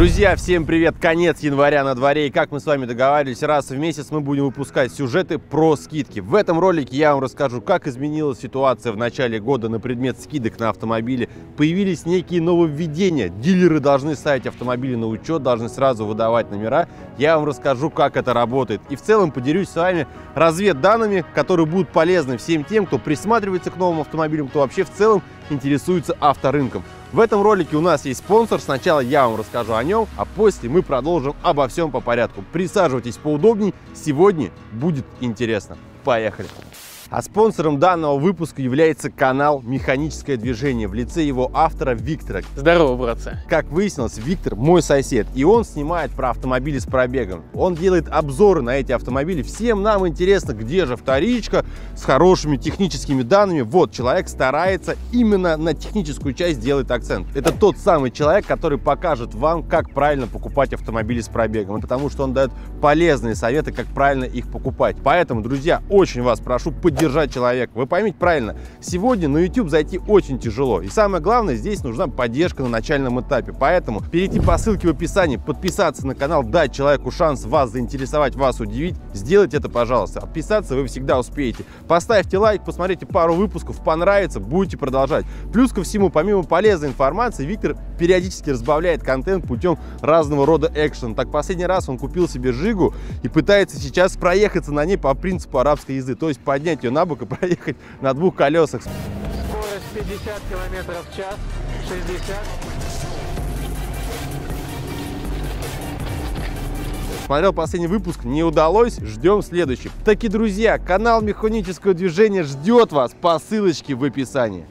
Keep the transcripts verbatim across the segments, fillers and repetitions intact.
Друзья, всем привет! Конец января на дворе, и как мы с вами договаривались, раз в месяц мы будем выпускать сюжеты про скидки. В этом ролике я вам расскажу, как изменилась ситуация в начале года на предмет скидок на автомобили. Появились некие нововведения, дилеры должны ставить автомобили на учет, должны сразу выдавать номера. Я вам расскажу, как это работает, и в целом поделюсь с вами разведданными, которые будут полезны всем тем, кто присматривается к новым автомобилям, кто вообще в целом интересуется авторынком. В этом ролике у нас есть спонсор, сначала я вам расскажу о нем, а после мы продолжим обо всем по порядку. Присаживайтесь поудобнее, сегодня будет интересно. Поехали! А спонсором данного выпуска является канал «Механическое движение» в лице его автора Виктора. Здорово, братцы! Как выяснилось, Виктор мой сосед, и он снимает про автомобили с пробегом. Он делает обзоры на эти автомобили. Всем нам интересно, где же вторичка с хорошими техническими данными. Вот, человек старается именно на техническую часть делать акцент. Это тот самый человек, который покажет вам, как правильно покупать автомобили с пробегом. И потому что он дает полезные советы, как правильно их покупать. Поэтому, друзья, очень вас прошу поддержать держать человека. Вы поймите правильно, сегодня на YouTube зайти очень тяжело. И самое главное, здесь нужна поддержка на начальном этапе. Поэтому перейти по ссылке в описании, подписаться на канал, дать человеку шанс вас заинтересовать, вас удивить. Сделайте это, пожалуйста. Отписаться вы всегда успеете. Поставьте лайк, посмотрите пару выпусков, понравится, будете продолжать. Плюс ко всему, помимо полезной информации, Виктор периодически разбавляет контент путем разного рода экшена. Так, последний раз он купил себе Жигу и пытается сейчас проехаться на ней по принципу арабской езды. То есть поднять ее на бок и проехать на двух колесах. Скорость пятьдесят километров в час, шестьдесят. Смотрел последний выпуск, не удалось, ждем следующий. Таки, друзья, канал «Механическое движение» ждет вас по ссылочке в описании.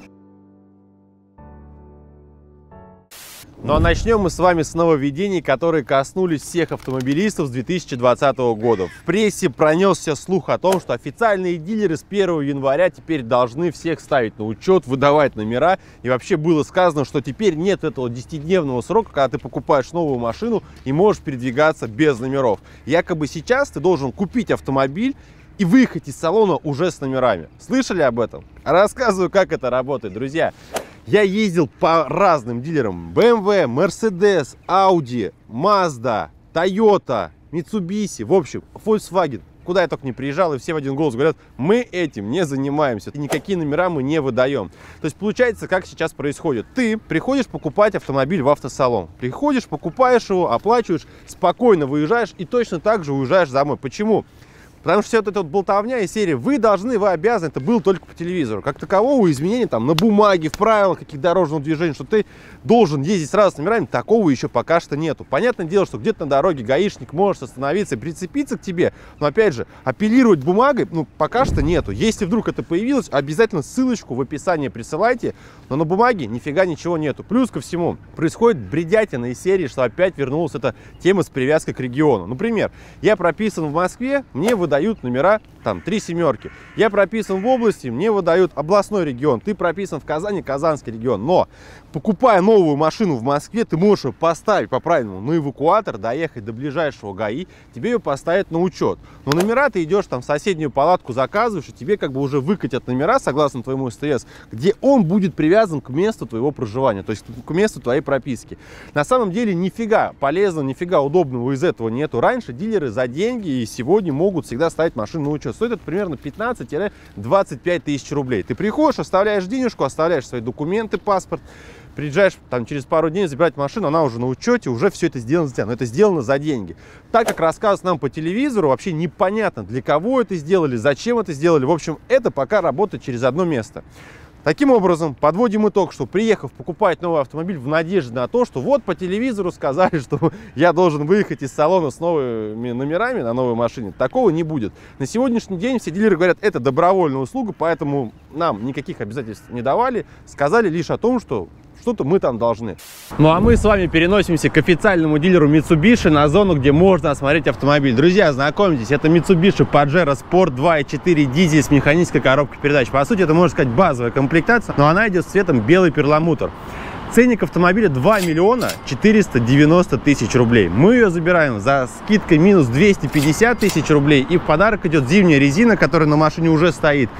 Ну а начнем мы с вами с нововведений, которые коснулись всех автомобилистов с две тысячи двадцатого года. В прессе пронесся слух о том, что официальные дилеры с первого января теперь должны всех ставить на учет, выдавать номера. И вообще было сказано, что теперь нет этого десятидневного срока, когда ты покупаешь новую машину и можешь передвигаться без номеров. Якобы сейчас ты должен купить автомобиль и выехать из салона уже с номерами. Слышали об этом? Рассказываю, как это работает, друзья. Я ездил по разным дилерам: бэ эм вэ, Mercedes, Audi, Mazda, Toyota, Mitsubishi, в общем, Volkswagen. Куда я только не приезжал, и все в один голос говорят: мы этим не занимаемся, и никакие номера мы не выдаем. То есть получается, как сейчас происходит. Ты приходишь покупать автомобиль в автосалон, приходишь, покупаешь его, оплачиваешь, спокойно выезжаешь и точно так же уезжаешь домой. Почему? Потому что вся вот эта вот болтовня из серии «вы должны, вы обязаны», это было только по телевизору. Как такового изменения там на бумаге, в правилах каких дорожного движения, что ты должен ездить сразу с номерами, такого еще пока что нету. Понятное дело, что где-то на дороге гаишник может остановиться и прицепиться к тебе, но опять же, апеллировать бумагой, ну, пока что нету. Если вдруг это появилось, обязательно ссылочку в описании присылайте, но на бумаге нифига ничего нету. Плюс ко всему, происходит бредятина из серии, что опять вернулась эта тема с привязкой к региону. Например, я прописан в Москве, мне выдают дают номера там три семерки. Я прописан в области, мне выдают областной регион. Ты прописан в Казани, Казанский регион. Но покупая новую машину в Москве, ты можешь ее поставить по-правильному на эвакуатор, доехать до ближайшего ГАИ, тебе ее поставят на учет. Но номера ты идешь там в соседнюю палатку, заказываешь, и тебе как бы уже выкатят номера, согласно твоему СТС, где он будет привязан к месту твоего проживания, то есть к месту твоей прописки. На самом деле нифига полезного, нифига удобного из этого нету. Раньше дилеры за деньги и сегодня могут всегда ставить машину на учет. Стоит это примерно пятнадцать-двадцать пять тысяч рублей. Ты приходишь, оставляешь денежку, оставляешь свои документы, паспорт, приезжаешь там через пару дней забирать машину, она уже на учете, уже все это сделано за тебя, но это сделано за деньги. Так как рассказывают нам по телевизору, вообще непонятно, для кого это сделали, зачем это сделали. В общем, это пока работает через одно место. Таким образом, подводим итог, что приехав покупать новый автомобиль в надежде на то, что вот по телевизору сказали, что я должен выехать из салона с новыми номерами на новой машине, такого не будет. На сегодняшний день все дилеры говорят, это добровольная услуга, поэтому нам никаких обязательств не давали, сказали лишь о том, что что-то мы там должны. Ну а мы с вами переносимся к официальному дилеру Mitsubishi на зону, где можно осмотреть автомобиль. Друзья, знакомьтесь, это Mitsubishi Pajero Sport два и четыре дизель с механической коробкой передач. По сути, это, можно сказать, базовая комплектация, но она идет с цветом белый перламутр. Ценник автомобиля два миллиона четыреста девяносто тысяч рублей. Мы ее забираем за скидкой минус двести пятьдесят тысяч рублей. И в подарок идет зимняя резина, которая на машине уже стоит.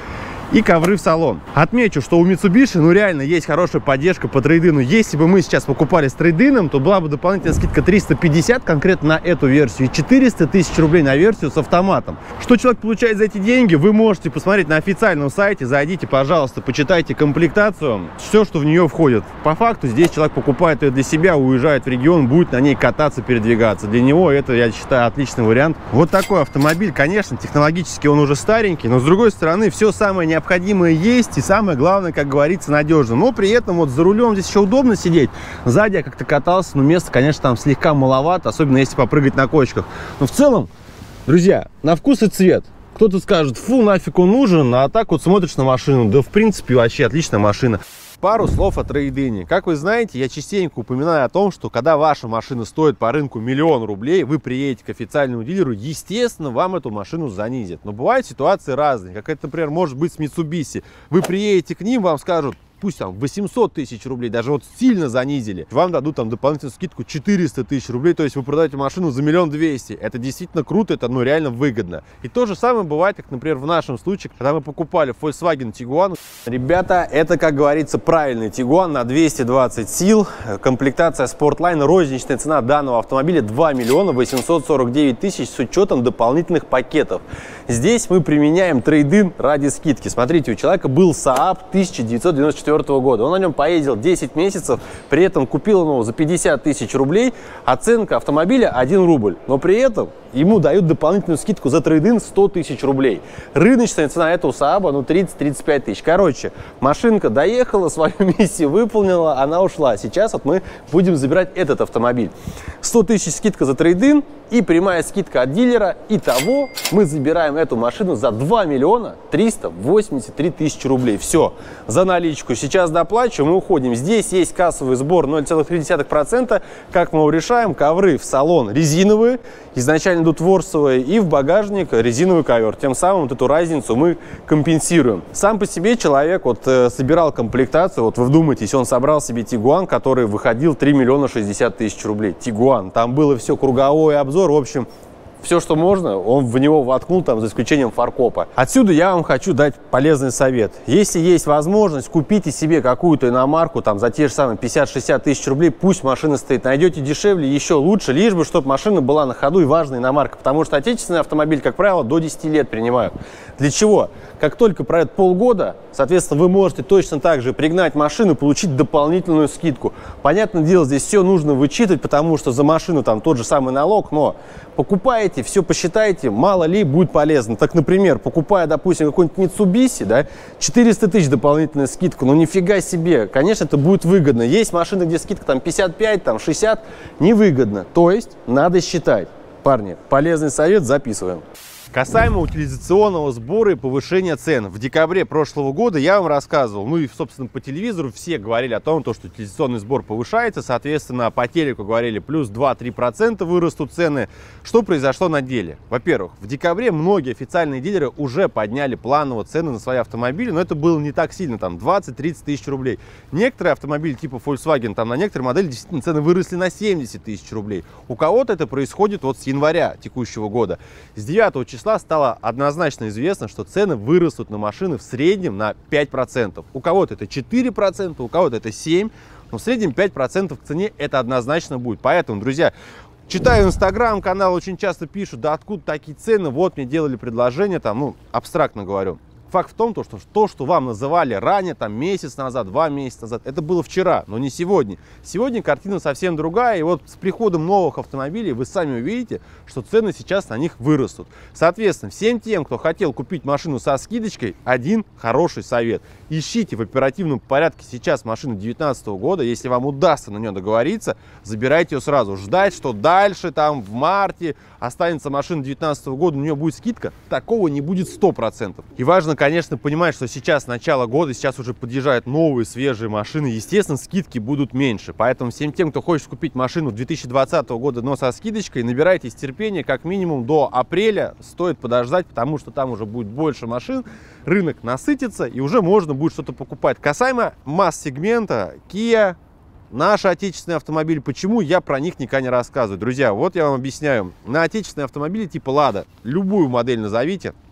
и ковры в салон. Отмечу, что у Mitsubishi, ну реально есть хорошая поддержка по трейдину. Если бы мы сейчас покупали с трейдином, то была бы дополнительная скидка триста пятьдесят конкретно на эту версию и четыреста тысяч рублей на версию с автоматом. Что человек получает за эти деньги, вы можете посмотреть на официальном сайте. Зайдите, пожалуйста, почитайте комплектацию, все, что в нее входит. По факту здесь человек покупает ее для себя, уезжает в регион, будет на ней кататься, передвигаться. Для него это, я считаю, отличный вариант. Вот такой автомобиль, конечно, технологически он уже старенький, но с другой стороны все самое необходимое есть и самое главное, как говорится, надежно. Но при этом вот за рулем здесь еще удобно сидеть. Сзади я как-то катался, но места, конечно, там слегка маловато, особенно если попрыгать на кочках. Но в целом, друзья, на вкус и цвет. Кто-то скажет, фу, нафиг он нужен, а так вот смотришь на машину, да в принципе вообще отличная машина. Пару слов о трейдине. Как вы знаете, я частенько упоминаю о том, что когда ваша машина стоит по рынку миллион рублей, вы приедете к официальному дилеру, естественно, вам эту машину занизят. Но бывают ситуации разные, как это, например, может быть с Mitsubishi. Вы приедете к ним, вам скажут, пусть там восемьсот тысяч рублей, даже вот сильно занизили, вам дадут там дополнительную скидку четыреста тысяч рублей, то есть вы продаете машину за миллион двести. Это действительно круто, это ну реально выгодно. И то же самое бывает, как, например, в нашем случае, когда мы покупали Volkswagen Tiguan. Ребята, это, как говорится, правильный Tiguan на двести двадцать сил, комплектация Sportline, розничная цена данного автомобиля два миллиона восемьсот сорок девять тысяч с учетом дополнительных пакетов. Здесь мы применяем трейдин ради скидки. Смотрите, у человека был Saab тысяча девятьсот девяносто четвёртого года. Он на нем поездил десять месяцев, при этом купил его за пятьдесят тысяч рублей, оценка автомобиля один рубль. Но при этом ему дают дополнительную скидку за трейдин сто тысяч рублей. Рыночная цена этого Saab ну тридцать-тридцать пять тысяч. Короче, машинка доехала, свою миссию выполнила, она ушла. Сейчас вот мы будем забирать этот автомобиль. сто тысяч скидка за трейдин и прямая скидка от дилера. Итого мы забираем эту машину за два миллиона триста восемьдесят три тысячи рублей. Все, за наличку. Сейчас доплачу, мы уходим. Здесь есть кассовый сбор ноль целых три десятых процента. Как мы его решаем? Ковры в салон резиновые, изначально идут ворсовые, и в багажник резиновый ковер. Тем самым вот эту разницу мы компенсируем. Сам по себе человек вот э, собирал комплектацию. Вот вы вдумайтесь, он собрал себе Tiguan, который выходил три миллиона шестьдесят тысяч рублей. Tiguan. Там было все круговой обзор. В общем, все, что можно, он в него воткнул, там, за исключением фаркопа. Отсюда я вам хочу дать полезный совет. Если есть возможность, купите себе какую-то иномарку там, за те же самые пятьдесят-шестьдесят тысяч рублей, пусть машина стоит. Найдете дешевле, еще лучше, лишь бы, чтобы машина была на ходу и важная иномарка. Потому что отечественный автомобиль, как правило, до десяти лет принимают. Для чего? Как только пройдет полгода, соответственно, вы можете точно так же пригнать машину и получить дополнительную скидку. Понятное дело, здесь все нужно вычитать, потому что за машину там тот же самый налог, но покупаете, все посчитаете, мало ли будет полезно. Так, например, покупая, допустим, какой-нибудь Mitsubishi, да, четыреста тысяч дополнительная скидка, ну нифига себе, конечно, это будет выгодно. Есть машины, где скидка там пятьдесят пять, там шестьдесят, невыгодно. То есть надо считать. Парни, полезный совет записываем. Касаемо утилизационного сбора и повышения цен. В декабре прошлого года я вам рассказывал, ну и, собственно, по телевизору все говорили о том, что утилизационный сбор повышается, соответственно, по телеку говорили, плюс два-три процента вырастут цены. Что произошло на деле? Во-первых, в декабре многие официальные дилеры уже подняли планово цены на свои автомобили, но это было не так сильно, там двадцать-тридцать тысяч рублей. Некоторые автомобили типа Volkswagen, там на некоторые модели действительно цены выросли на семьдесят тысяч рублей. У кого-то это происходит вот с января текущего года. С девятого числа стало однозначно известно, что цены вырастут на машины в среднем на пять процентов. У кого-то это четыре процента, у кого-то это семь процентов, но в среднем пять процентов к цене это однозначно будет. Поэтому, друзья, читаю инстаграм, канал очень часто пишут, да откуда такие цены, вот мне делали предложение, там, ну, абстрактно говорю. Факт в том, что то, что вам называли ранее, там, месяц назад, два месяца назад, это было вчера, но не сегодня. Сегодня картина совсем другая, и вот с приходом новых автомобилей вы сами увидите, что цены сейчас на них вырастут. Соответственно, всем тем, кто хотел купить машину со скидочкой, один хороший совет. Ищите в оперативном порядке сейчас машину две тысячи девятнадцатого года, если вам удастся на нее договориться, забирайте ее сразу. Ждать, что дальше, там, в марте останется машина две тысячи девятнадцатого года, у нее будет скидка, такого не будет сто процентов. И важно, конечно, понимать, что сейчас начало года, сейчас уже подъезжают новые свежие машины, естественно, скидки будут меньше. Поэтому всем тем, кто хочет купить машину две тысячи двадцатого года, но со скидочкой, набирайтесь терпения, как минимум до апреля стоит подождать, потому что там уже будет больше машин, рынок насытится и уже можно будет что-то покупать. Касаемо масс-сегмента, Kia, наши отечественные автомобили, почему я про них никогда не рассказываю? Друзья, вот я вам объясняю. На отечественные автомобили типа Lada, любую модель назовите,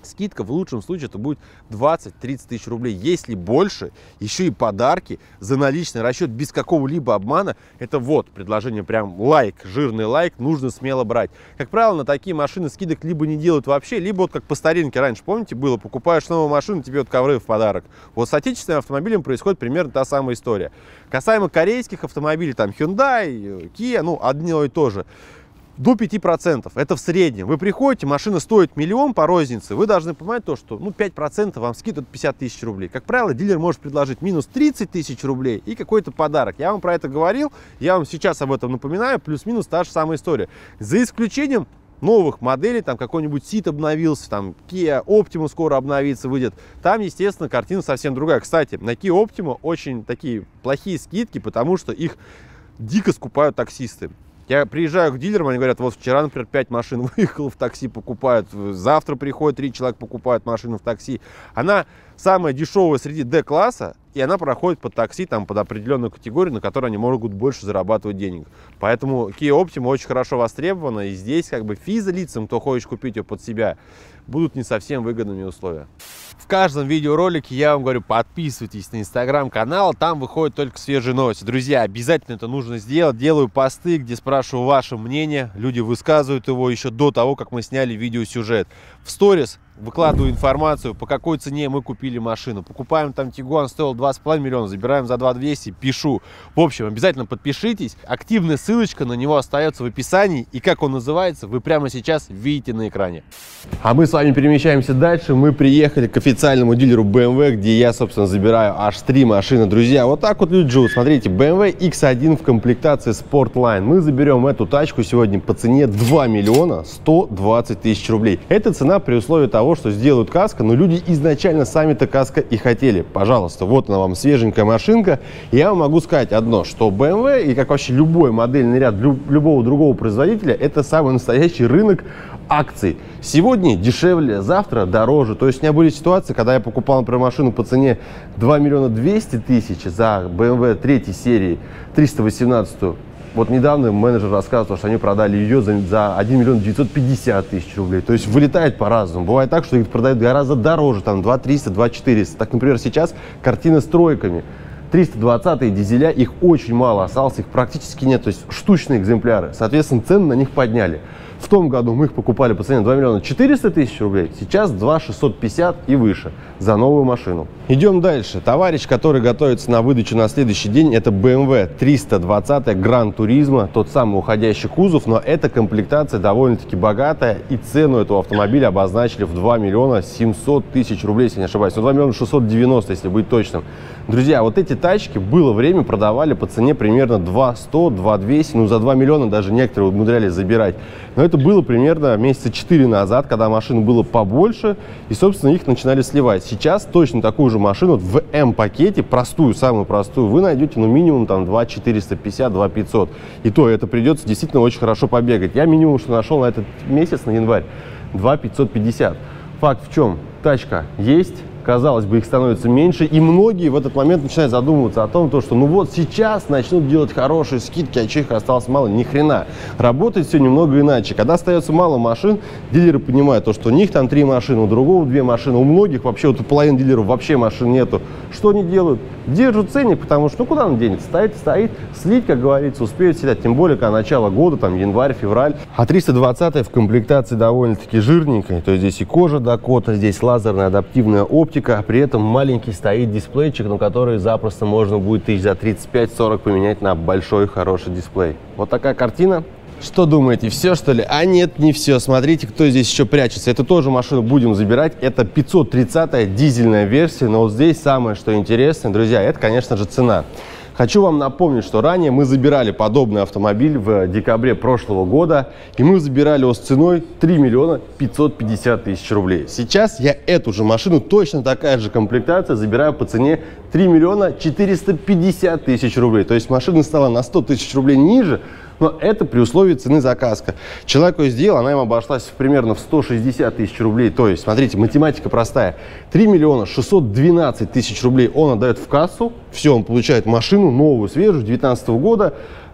Скидка в лучшем случае это будет двадцать-тридцать тысяч рублей. Если больше, еще и подарки за наличный расчет без какого-либо обмана. Это вот предложение прям лайк, жирный лайк, нужно смело брать. Как правило, на такие машины скидок либо не делают вообще, либо вот как по старинке раньше, помните, было, покупаешь новую машину, тебе вот ковры в подарок. Вот с отечественным автомобилем происходит примерно та самая история. Касаемо корейских автомобилей, там Hyundai, Kia, ну одно и то же. До пяти процентов, это в среднем. Вы приходите, машина стоит миллион по рознице, вы должны понимать то, что ну, пять процентов вам скидывают пятьдесят тысяч рублей. Как правило, дилер может предложить минус тридцать тысяч рублей и какой-то подарок. Я вам про это говорил, я вам сейчас об этом напоминаю, плюс-минус та же самая история. За исключением новых моделей, там какой-нибудь Ceed обновился, там Kia Optima скоро обновится, выйдет. Там, естественно, картина совсем другая. Кстати, на Kia Optima очень такие плохие скидки, потому что их дико скупают таксисты. Я приезжаю к дилерам, они говорят, вот вчера, например, пять машин выехало в такси, покупают, завтра приходят три человека, покупают машину в такси. Она самая дешевая среди D-класса, и она проходит под такси, там, под определенную категорию, на которой они могут больше зарабатывать денег. Поэтому Kia Optima очень хорошо востребована, и здесь как бы физлицам, кто хочет купить ее под себя, будут не совсем выгодными условия. В каждом видеоролике я вам говорю, подписывайтесь на инстаграм-канал, там выходят только свежие новости. Друзья, обязательно это нужно сделать. Делаю посты, где спрашиваю ваше мнение. Люди высказывают его еще до того, как мы сняли видеосюжет. В сторис выкладываю информацию, по какой цене мы купили машину. Покупаем там Tiguan, стоил два с половиной миллиона, забираем за два двести, пишу. В общем, обязательно подпишитесь. Активная ссылочка на него остается в описании. И как он называется, вы прямо сейчас видите на экране. А мы с вами перемещаемся дальше. Мы приехали к официальному дилеру бэ эм вэ, где я, собственно, забираю аж три машины. Друзья, вот так вот люди живут. Смотрите, бэ эм вэ икс один в комплектации Sportline. Мы заберем эту тачку сегодня по цене два миллиона сто двадцать тысяч рублей. Это цена при условии того, что сделают каско, но люди изначально сами-то каско и хотели. Пожалуйста, вот она вам свеженькая машинка. И я вам могу сказать одно, что бэ эм вэ и как вообще любой модельный ряд любого другого производителя, это самый настоящий рынок акций. Сегодня дешевле, завтра дороже. То есть у меня были ситуации, когда я покупал, например, машину по цене два миллиона двести тысяч за бэ эм вэ третьей серии триста восемнадцатую. Вот недавно менеджер рассказывал, что они продали ее за, за один миллион девятьсот пятьдесят тысяч рублей. То есть вылетает по-разному. Бывает так, что их продают гораздо дороже, там два триста, два четыреста. Так, например, сейчас картина с тройками. триста двадцатые дизеля, их очень мало осталось, их практически нет. То есть штучные экземпляры. Соответственно, цены на них подняли. В том году мы их покупали по цене два миллиона четыреста тысяч рублей, сейчас два шестьсот пятьдесят и выше за новую машину. Идем дальше. Товарищ, который готовится на выдачу на следующий день, это бэ эм вэ триста двадцать Gran Turismo, тот самый уходящий кузов, но эта комплектация довольно-таки богатая, и цену этого автомобиля обозначили в два миллиона семьсот тысяч рублей, если не ошибаюсь, ну, два миллиона шестьсот девяносто, если быть точным. Друзья, вот эти тачки было время продавали по цене примерно два сто, два двести, ну за два миллиона даже некоторые умудрялись забирать. Но это было примерно месяца четыре назад, когда машин было побольше, и, собственно, их начинали сливать. Сейчас точно такую же машину в М-пакете, простую, самую простую, вы найдете, ну, минимум там два четыреста пятьдесят, два пятьсот. И то это придется действительно очень хорошо побегать. Я минимум, что нашел на этот месяц, на январь, два пятьсот пятьдесят. Факт в чем? Тачка есть. Казалось бы, их становится меньше, и многие в этот момент начинают задумываться о том, что ну вот сейчас начнут делать хорошие скидки, а что их осталось мало, ни хрена. Работает все немного иначе. Когда остается мало машин, дилеры понимают, то, что у них там три машины, у другого две машины, у многих вообще, вот у половины дилеров вообще машин нету. Что они делают? Держат ценник, потому что ну куда он денется? Стоит, стоит, слить, как говорится, успеют снять, тем более, когда начало года, там январь, февраль. А триста двадцатая в комплектации довольно-таки жирненькая, то есть здесь и кожа Дакота, здесь лазерная адаптивная оптика. При этом маленький стоит дисплейчик, на который запросто можно будет тысяч за тридцать пять сорок поменять на большой хороший дисплей. Вот такая картина. Что думаете, все что ли? А нет, не все. Смотрите, кто здесь еще прячется. Это тоже машину будем забирать. Это пятьсот тридцатая дизельная версия. Но вот здесь самое, что интересно, друзья, это, конечно же, цена. Хочу вам напомнить, что ранее мы забирали подобный автомобиль в декабре прошлого года, и мы забирали его с ценой три миллиона пятьсот пятьдесят тысяч рублей. Сейчас я эту же машину, точно такая же комплектация, забираю по цене три миллиона четыреста пятьдесят тысяч рублей. То есть машина стала на сто тысяч рублей ниже, но это при условии цены заказка. Человек ее сделал, она ему обошлась примерно в сто шестьдесят тысяч рублей. То есть, смотрите, математика простая. три миллиона шестьсот двенадцать тысяч рублей он отдает в кассу. Все, он получает машину новую, свежую, две тысячи девятнадцатого года.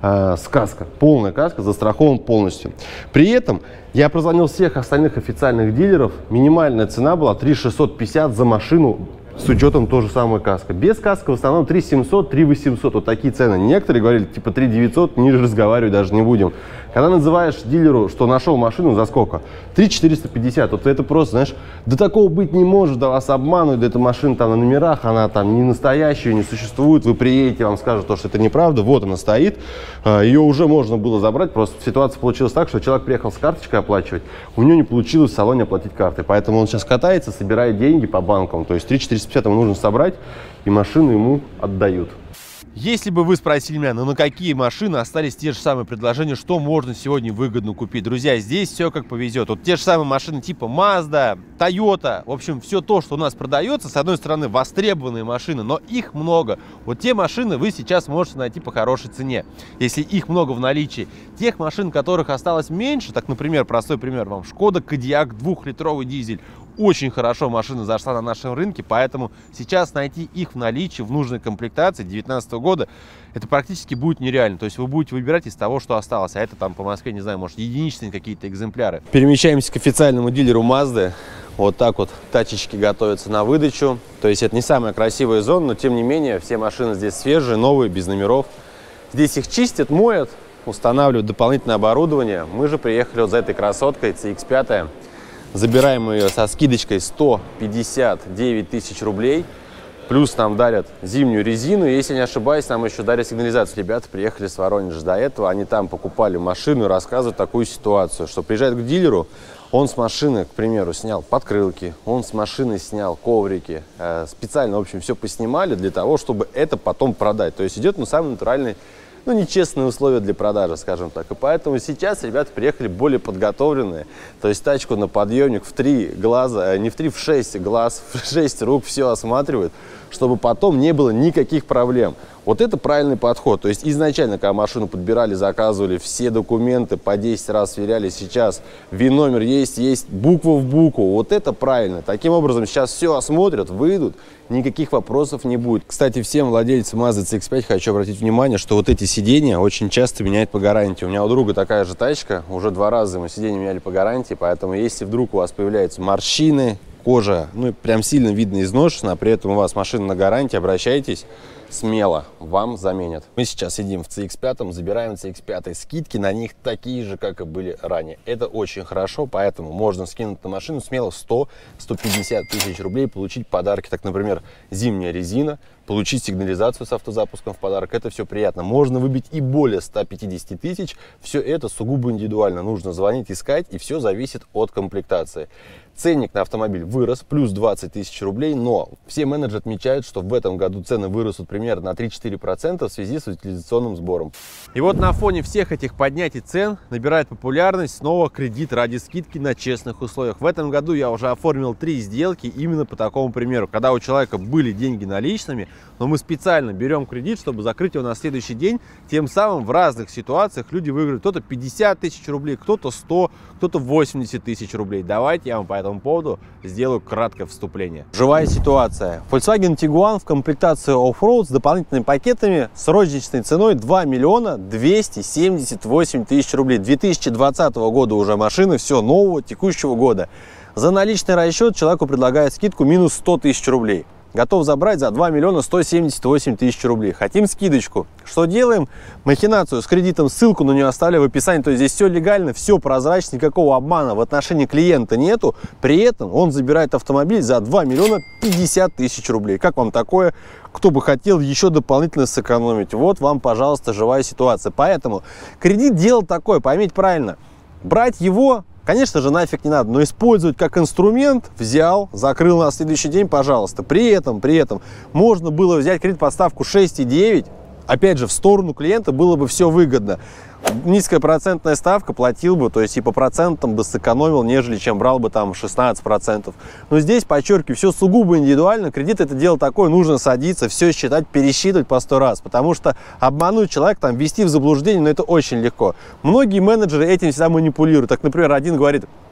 э, с каской. Полная каска, застрахован полностью. При этом я прозвонил всех остальных официальных дилеров. Минимальная цена была три тысячи шестьсот пятьдесят за машину с учетом той же самой каска. Без каска в основном три тысячи семьсот, три тысячи восемьсот. Вот такие цены. Некоторые говорили, типа три тысячи девятьсот, ниже разговаривать даже не будем. Когда называешь дилеру, что нашел машину за сколько? три тысячи четыреста пятьдесят. Вот это просто, знаешь, да такого быть не может, да вас обманывают, да эта машина там на номерах, она там не настоящая, не существует. Вы приедете, вам скажут, что это неправда. Вот она стоит. Ее уже можно было забрать. Просто ситуация получилась так, что человек приехал с карточкой оплачивать, у него не получилось в салоне оплатить картой. Поэтому он сейчас катается, собирает деньги по банкам. То есть три тысячи четыреста пятьдесят ему нужно собрать, и машину ему отдают. Если бы вы спросили меня, ну на какие машины остались те же самые предложения, что можно сегодня выгодно купить, друзья, здесь все как повезет. Вот те же самые машины типа Mazda, Toyota, в общем, все то, что у нас продается, с одной стороны, востребованные машины, но их много. Вот те машины вы сейчас можете найти по хорошей цене, если их много в наличии. Тех машин, которых осталось меньше, так, например, простой пример вам, Шкода Кодиак, двухлитровый дизель, очень хорошо машина зашла на нашем рынке, поэтому сейчас найти их в наличии в нужной комплектации две тысячи девятнадцатого года это практически будет нереально. То есть вы будете выбирать из того, что осталось, а это там по Москве, не знаю, может единичные какие-то экземпляры. Перемещаемся к официальному дилеру Mazda. Вот так вот тачечки готовятся на выдачу. То есть это не самая красивая зона, но тем не менее все машины здесь свежие, новые, без номеров. Здесь их чистят, моют, устанавливают дополнительное оборудование. Мы же приехали вот за этой красоткой си икс пять. Забираем ее со скидочкой сто пятьдесят девять тысяч рублей. Плюс нам дарят зимнюю резину. Если не ошибаюсь, нам еще дарят сигнализацию. Ребята приехали с Воронежа до этого. Они там покупали машину и рассказывают такую ситуацию, что приезжает к дилеру, он с машины, к примеру, снял подкрылки, он с машины снял коврики. Специально, в общем, все поснимали для того, чтобы это потом продать. То есть идет, ну, самый натуральный, ну, нечестные условия для продажи, скажем так. И поэтому сейчас ребята приехали более подготовленные. То есть тачку на подъемник в три глаза, не в три, в шесть глаз, в шесть рук все осматривают, чтобы потом не было никаких проблем. Вот это правильный подход. То есть изначально, когда машину подбирали, заказывали, все документы по десять раз сверяли. Сейчас ВИН-номер есть, есть буква в букву. Вот это правильно. Таким образом, сейчас все осмотрят, выйдут, никаких вопросов не будет. Кстати, всем владельцам Mazda си икс пять хочу обратить внимание, что вот эти сиденья очень часто меняют по гарантии. У меня у друга такая же тачка, уже два раза мы сиденья меняли по гарантии, поэтому если вдруг у вас появляются морщины, кожа, ну прям сильно видно изношена, а при этом у вас машина на гарантии, обращайтесь, смело вам заменят. Мы сейчас сидим в си икс пять, забираем си икс пять, скидки на них такие же, как и были ранее. Это очень хорошо, поэтому можно скинуть на машину смело сто — сто пятьдесят тысяч рублей, получить подарки, так, например, зимняя резина, получить сигнализацию с автозапуском в подарок. Это все приятно. Можно выбить и более ста пятидесяти тысяч. Все это сугубо индивидуально. Нужно звонить, искать, и все зависит от комплектации. Ценник на автомобиль вырос, плюс двадцать тысяч рублей, но все менеджеры отмечают, что в этом году цены вырастут примерно на три-четыре процента в связи с утилизационным сбором. И вот на фоне всех этих поднятий цен набирает популярность снова кредит ради скидки на честных условиях. В этом году я уже оформил три сделки именно по такому примеру, когда у человека были деньги наличными, но мы специально берем кредит, чтобы закрыть его на следующий день. Тем самым в разных ситуациях люди выиграют кто-то пятьдесят тысяч рублей, кто-то сто, кто-то восемьдесят тысяч рублей. Давайте я вам по этому поводу сделаю краткое вступление. Живая ситуация. Volkswagen Tiguan в комплектации Offroad с дополнительными пакетами с розничной ценой два миллиона двести семьдесят восемь тысяч рублей. две тысячи двадцатого года уже машины, все нового, текущего года. За наличный расчет человеку предлагает скидку минус сто тысяч рублей. Готов забрать за два миллиона сто семьдесят восемь тысяч рублей. Хотим скидочку. Что делаем? Махинацию с кредитом, ссылку на нее оставляю в описании. То есть здесь все легально, все прозрачно, никакого обмана в отношении клиента нету. При этом он забирает автомобиль за два миллиона пятьдесят тысяч рублей. Как вам такое? Кто бы хотел еще дополнительно сэкономить? Вот вам, пожалуйста, живая ситуация. Поэтому кредит дело такое, поймите правильно. Брать его, конечно же, нафиг не надо, но использовать как инструмент, взял, закрыл на следующий день, пожалуйста. При этом, при этом можно было взять кредит под ставку шесть и девять, опять же, в сторону клиента было бы все выгодно. Низкая процентная ставка, платил бы, то есть и по процентам бы сэкономил, нежели чем брал бы там шестнадцать процентов. Но здесь, подчеркиваю, все сугубо индивидуально. Кредит — это дело такое, нужно садиться, все считать, пересчитывать по сто раз, потому что обмануть человека, там, ввести в заблуждение, но это очень легко. Многие менеджеры этим всегда манипулируют. Так, например, один говорит: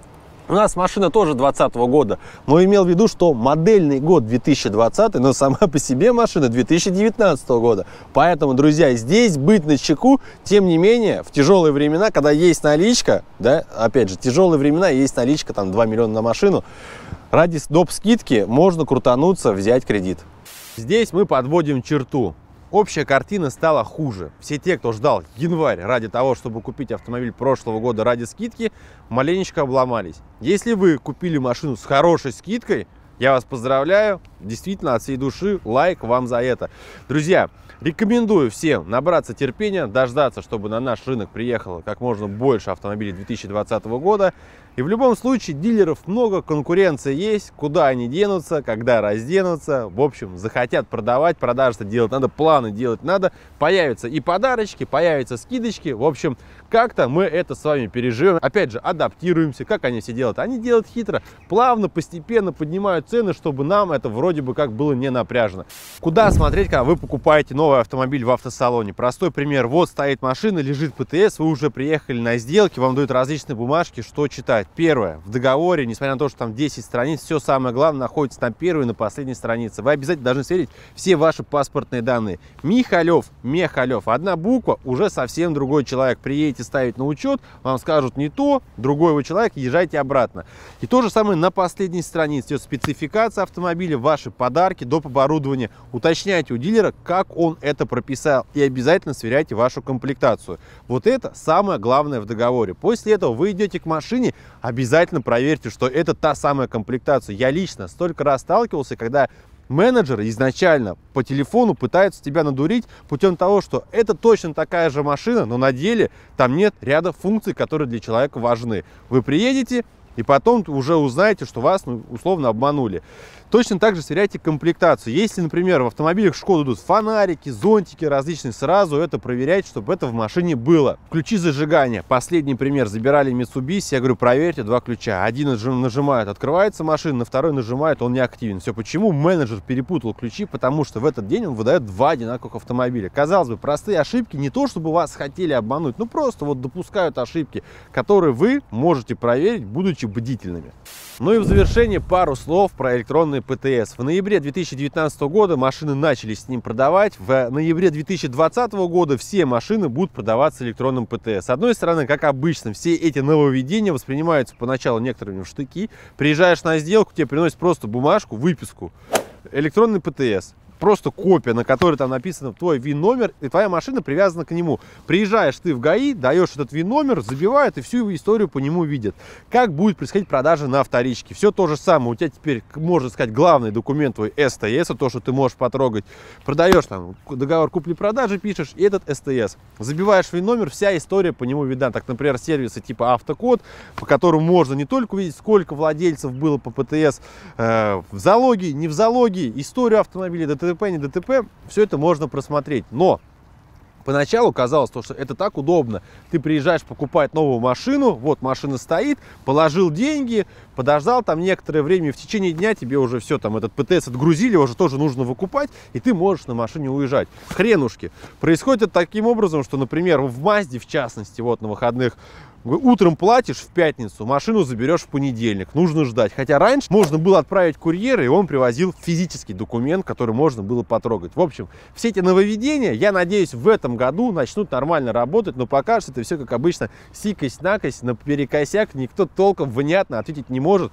У нас машина тоже двадцатого года, но имел в виду, что модельный год две тысячи двадцатый, но сама по себе машина две тысячи девятнадцатого года. Поэтому, друзья, здесь быть начеку, тем не менее, в тяжелые времена, когда есть наличка, да, опять же, тяжелые времена, есть наличка, там, два миллиона на машину, ради доп. Скидки можно крутануться, взять кредит. Здесь мы подводим черту. Общая картина стала хуже. Все те, кто ждал январь ради того, чтобы купить автомобиль прошлого года ради скидки, маленечко обломались. Если вы купили машину с хорошей скидкой, я вас поздравляю. Действительно, от всей души лайк вам за это. Друзья, рекомендую всем набраться терпения, дождаться, чтобы на наш рынок приехало как можно больше автомобилей две тысячи двадцатого года. И в любом случае дилеров много, конкуренция есть, куда они денутся, когда разденутся. В общем, захотят продавать, продажи делать надо, планы делать надо. Появятся и подарочки, появятся скидочки. В общем, как-то мы это с вами переживем. Опять же, адаптируемся. Как они все делают? Они делают хитро, плавно, постепенно поднимают цены, чтобы нам это вроде бы как было не напряжно. Куда смотреть, когда вы покупаете новый автомобиль в автосалоне? Простой пример. Вот стоит машина, лежит ПТС, вы уже приехали на сделки, вам дают различные бумажки, что читать. Первое, в договоре, несмотря на то, что там десять страниц, все самое главное находится на первой и на последней странице. Вы обязательно должны сверить все ваши паспортные данные. Михалев, Мехалев. Одна буква, уже совсем другой человек. Приедете ставить на учет, вам скажут не то, другой вы человек, езжайте обратно. И то же самое на последней странице. Идет спецификация автомобиля, ваши подарки, доп. Оборудования. Уточняйте у дилера, как он это прописал. И обязательно сверяйте вашу комплектацию. Вот это самое главное в договоре. После этого вы идете к машине, обязательно проверьте, что это та самая комплектация. Я лично столько раз сталкивался, когда менеджеры изначально по телефону пытаются тебя надурить путем того, что это точно такая же машина, но на деле там нет ряда функций, которые для человека важны. Вы приедете и потом уже узнаете, что вас, ну, условно обманули. Точно так же сверяйте комплектацию. Если, например, в автомобилях Шкода идут фонарики, зонтики различные, сразу это проверяйте, чтобы это в машине было. Ключи зажигания. Последний пример. Забирали Mitsubishi. Я говорю, проверьте два ключа. Один нажимает, открывается машина, на второй нажимает, он не активен. Все почему? Менеджер перепутал ключи, потому что в этот день он выдает два одинаковых автомобиля. Казалось бы, простые ошибки, не то чтобы вас хотели обмануть, но просто вот допускают ошибки, которые вы можете проверить, будучи бдительными. Ну и в завершение пару слов про электронный ПТС. В ноябре две тысячи девятнадцатого года машины начали с ним продавать. В ноябре две тысячи двадцатого года все машины будут продаваться электронным ПТС. С одной стороны, как обычно, все эти нововведения воспринимаются поначалу некоторыми в штыки. Приезжаешь на сделку, тебе приносят просто бумажку, выписку. Электронный ПТС. Просто копия, на которой там написано твой ВИН-номер, и твоя машина привязана к нему. Приезжаешь ты в ГАИ, даешь этот ВИН-номер, забивают, и всю историю по нему видят. Как будет происходить продажа на вторичке? Все то же самое. У тебя теперь, можно сказать, главный документ твой СТС, то, что ты можешь потрогать. Продаешь там договор купли-продажи, пишешь, и этот СТС. Забиваешь ВИН-номер, вся история по нему видна. Так, например, сервисы типа Автокод, по которому можно не только увидеть, сколько владельцев было по ПТС, э, в залоге, не в залоге, историю автомобиля, ДТП, не ДТП, все это можно просмотреть. Но поначалу казалось, что это так удобно. Ты приезжаешь покупать новую машину, вот машина стоит, положил деньги, подождал там некоторое время, и в течение дня тебе уже все, там этот ПТС отгрузили, уже тоже нужно выкупать, и ты можешь на машине уезжать. Хренушки. Происходит это таким образом, что, например, в Мазде, в частности, вот на выходных, утром платишь в пятницу, машину заберешь в понедельник, нужно ждать. Хотя раньше можно было отправить курьера, и он привозил физический документ, который можно было потрогать. В общем, все эти нововведения, я надеюсь, в этом году начнут нормально работать, но пока что это все, как обычно, сикость-накость, наперекосяк, никто толком внятно ответить не может.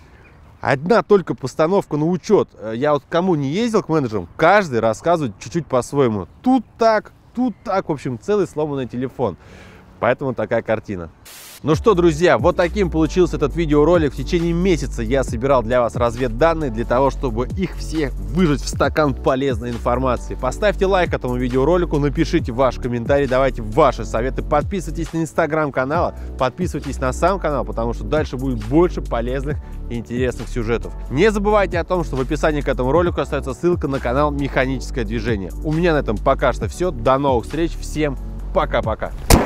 Одна только постановка на учет. Я вот кому не ездил к менеджерам, каждый рассказывает чуть-чуть по-своему. Тут так, тут так, в общем, целый сломанный телефон. Поэтому такая картина. Ну что, друзья, вот таким получился этот видеоролик. В течение месяца я собирал для вас разведданные, для того, чтобы их всех выжать в стакан полезной информации. Поставьте лайк этому видеоролику, напишите ваш комментарий, давайте ваши советы. Подписывайтесь на инстаграм-канал, подписывайтесь на сам канал, потому что дальше будет больше полезных и интересных сюжетов. Не забывайте о том, что в описании к этому ролику остается ссылка на канал «Механическое движение». У меня на этом пока что все. До новых встреч. Всем пока-пока.